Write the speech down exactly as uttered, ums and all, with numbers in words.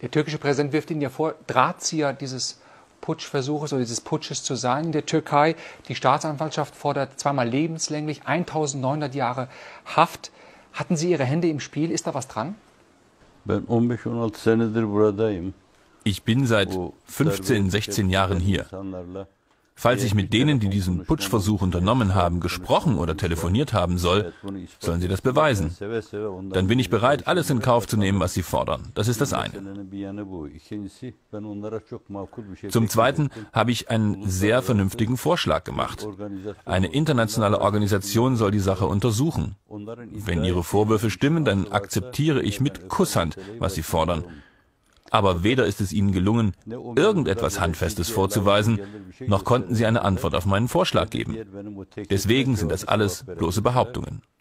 Der türkische Präsident wirft Ihnen ja vor, Drahtzieher dieses Putschversuches oder dieses Putsches zu sein in der Türkei. Die Staatsanwaltschaft fordert zweimal lebenslänglich eintausendneunhundert Jahre Haft. Hatten Sie Ihre Hände im Spiel? Ist da was dran? Ich bin seit fünfzehn, sechzehn Jahren hier. Falls ich mit denen, die diesen Putschversuch unternommen haben, gesprochen oder telefoniert haben soll, sollen sie das beweisen. Dann bin ich bereit, alles in Kauf zu nehmen, was sie fordern. Das ist das eine. Zum Zweiten habe ich einen sehr vernünftigen Vorschlag gemacht. Eine internationale Organisation soll die Sache untersuchen. Wenn ihre Vorwürfe stimmen, dann akzeptiere ich mit Kusshand, was sie fordern. Aber weder ist es ihnen gelungen, irgendetwas Handfestes vorzuweisen, noch konnten sie eine Antwort auf meinen Vorschlag geben. Deswegen sind das alles bloße Behauptungen.